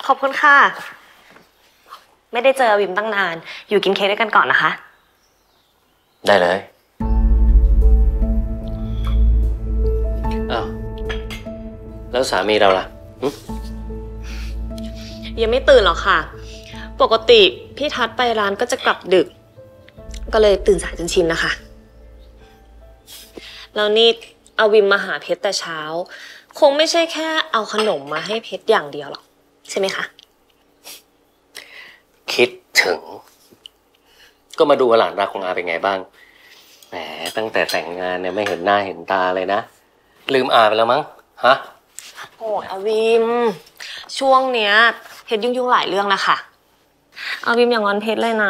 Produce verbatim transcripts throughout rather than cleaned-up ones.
ขอบคุณค่ะไม่ได้เจอวิมตั้งนานอยู่กินเค้กด้วยกันก่อนนะคะได้เลยอ้าวแล้วสามีเราล่ะยังไม่ตื่นหรอกค่ะปกติพี่ทัศน์ไปร้านก็จะกลับดึกก็เลยตื่นสายจนชินนะคะแล้วนี่เอาวิมมาหาเพชรแต่เช้าคงไม่ใช่แค่เอาขนมมาให้เพชรอย่างเดียวหรอกใช่ไหมคะคิดถึงก็มาดูหลานรักของอาเป็นไงบ้างแหมตั้งแต่แต่งงานเนี่ยไม่เห็นหน้าเห็นตาเลยนะลืมอาไปแล้วมั้งฮะโอ้อาวิมช่วงเนี้ยเพชรยุ่งๆหลายเรื่องนะคะอาวิมอย่างงอนเพชรเลยนะ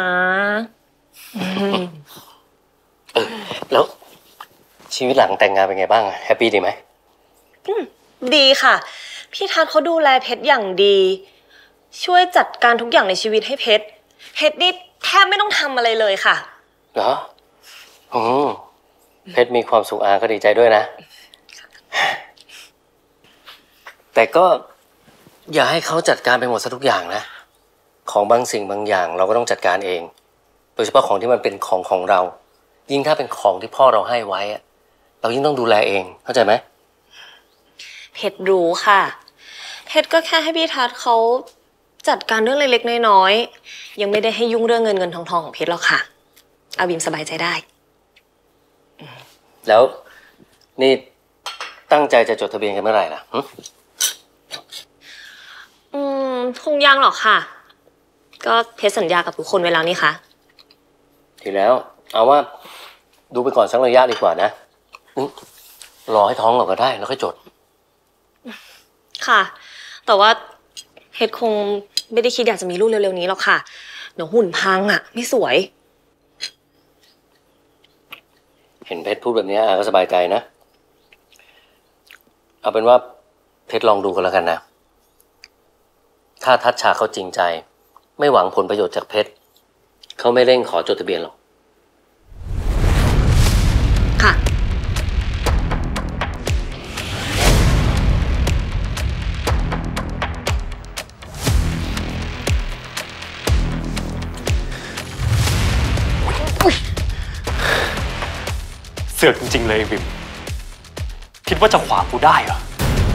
เออแล้วชีวิตหลังแต่งงานเป็นไงบ้างแฮปปี้ดีไหมดีค่ะพี่ทัศน์เขาดูแลเพชรอย่างดีช่วยจัดการทุกอย่างในชีวิตให้เพชรเพชรนี่แทบไม่ต้องทำอะไรเลยค่ะเหรออืมเพชรมีความสุขอาก็ดีใจด้วยนะแต่ก็อย่าให้เขาจัดการไปหมดซะทุกอย่างนะของบางสิ่งบางอย่างเราก็ต้องจัดการเองโดยเฉพาะของที่มันเป็นของของเรายิ่งถ้าเป็นของที่พ่อเราให้ไว้เรายิ่งต้องดูแลเองเข้าใจไหมเพชรรู้ค่ะเพชรก็แค่ให้พี่ทัศน์เขาจัดการเรื่องเล็กๆน้อยๆยังไม่ได้ให้ยุ่งเรื่องเงินเงินทองทองของเพชรหรอกค่ะอาวิมสบายใจได้แล้วนี่ตั้งใจจะจดทะเบียนกันเมื่อไหร่ล่ะอืมคงยังหรอกค่ะก็เพชรสัญญากับทุกคนไว้แล้วนี่คะทีแล้วเอาว่าดูไปก่อนสักระยะดีกว่านะรอให้ท้องเราก็ได้แล้วค่อยจดค่ะแต่ว่าเพชรคงไม่ได้คิดอยากจะมีลูกเร็วๆนี้หรอกค่ะเดี๋ยวหุ่นพังอ่ะไม่สวยเห็นเพชรพูดแบบนี้อาก็สบายใจนะเอาเป็นว่าเพชรลองดูกันแล้วกันนะถ้าทัชชาเขาจริงใจไม่หวังผลประโยชน์จากเพชรเขาไม่เร่งขอจดทะเบียนหรอกค่ะเสือกจริงๆเลยวิมคิดว่าจะขวางกูได้เหรอ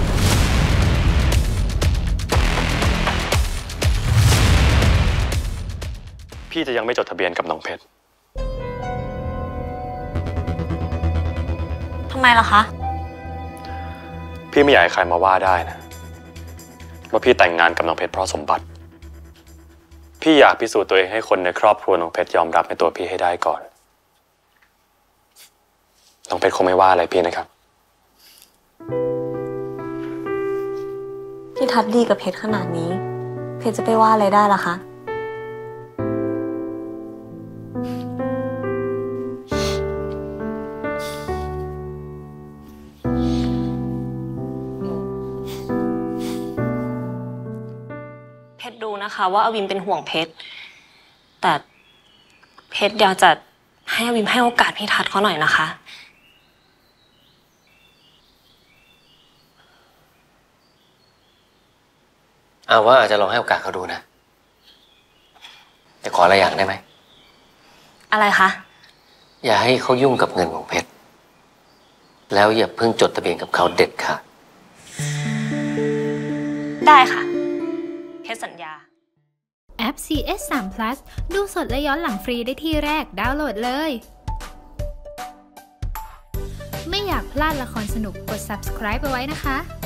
พี่จะยังไม่จดทะเบียนกับน้องเพชรทำไมล่ะคะพี่ไม่อยากให้ใครมาว่าได้นะว่าพี่แต่งงานกับน้องเพชรเพราะสมบัติพี่อยากพิสูจน์ตัวเองให้คนในครอบครัวน้องเพชรยอมรับในตัวพี่ให้ได้ก่อนน้องเพชรคงไม่ว่าอะไรพี่นะครับพี่ทัศน์ดีกับเพชรขนาดนี้เพชรจะไปว่าอะไรได้ล่ะคะเพชรรู้นะคะว่าอวิมเป็นห่วงเพชรแต่เพชรอยากจะให้อวิมให้โอกาสพี่ทัศน์เขาหน่อยนะคะเอาว่าอาจจะลองให้โอกาสเขาดูนะแต่ขออะไรอย่างได้ไหมอะไรคะอย่าให้เขายุ่งกับเงินของเพชรแล้วอย่าเพิ่งจดทะเบียนกับเขาเด็ดขาดได้ค่ะเพชรสัญญาแอป ซี เอส สาม พลัส ดูสดและย้อนหลังฟรีได้ที่แรกดาวน์โหลดเลยไม่อยากพลาดละครสนุกกด ซับสไครบ์ เอาไว้นะคะ